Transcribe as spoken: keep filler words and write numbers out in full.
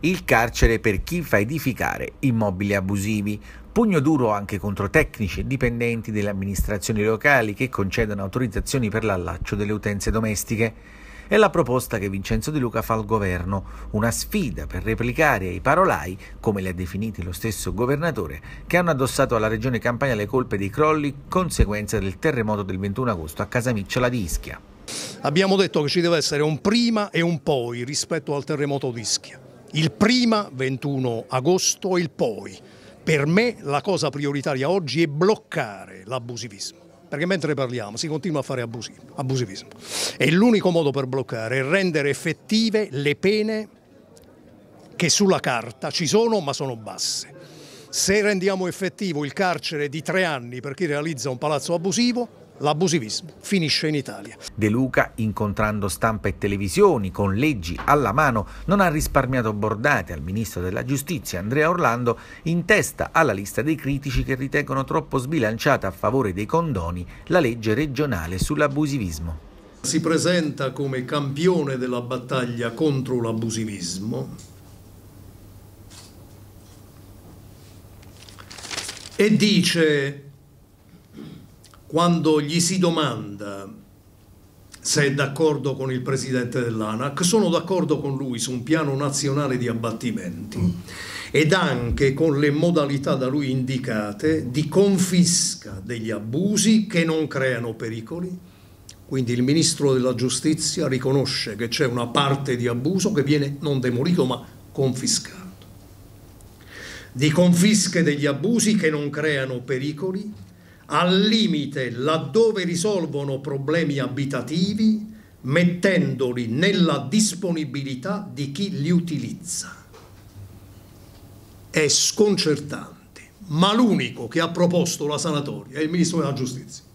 Il carcere per chi fa edificare immobili abusivi. Pugno duro anche contro tecnici e dipendenti delle amministrazioni locali che concedono autorizzazioni per l'allaccio delle utenze domestiche. È la proposta che Vincenzo De Luca fa al governo, una sfida per replicare ai parolai, come li ha definiti lo stesso governatore, che hanno addossato alla regione Campania le colpe dei crolli conseguenza del terremoto del ventuno agosto a Casamicciola di Ischia. Abbiamo detto che ci deve essere un prima e un poi rispetto al terremoto di Ischia. Il prima, ventuno agosto, e il poi. Per me la cosa prioritaria oggi è bloccare l'abusivismo, perché mentre parliamo si continua a fare abusivismo. E l'unico modo per bloccare è rendere effettive le pene che sulla carta ci sono ma sono basse. Se rendiamo effettivo il carcere di tre anni per chi realizza un palazzo abusivo, l'abusivismo finisce in Italia. De Luca, incontrando stampa e televisioni con leggi alla mano, non ha risparmiato bordate al ministro della giustizia Andrea Orlando, in testa alla lista dei critici che ritengono troppo sbilanciata a favore dei condoni la legge regionale sull'abusivismo. Si presenta come campione della battaglia contro l'abusivismo e dice, quando gli si domanda se è d'accordo con il presidente dell'ANAC, sono d'accordo con lui su un piano nazionale di abbattimenti mm. ed anche con le modalità da lui indicate di confisca degli abusi che non creano pericoli. Quindi il ministro della giustizia riconosce che c'è una parte di abuso che viene non demolito ma confiscato. Di confische degli abusi che non creano pericoli, al limite laddove risolvono problemi abitativi, mettendoli nella disponibilità di chi li utilizza. È sconcertante, ma l'unico che ha proposto la sanatoria è il ministro della giustizia.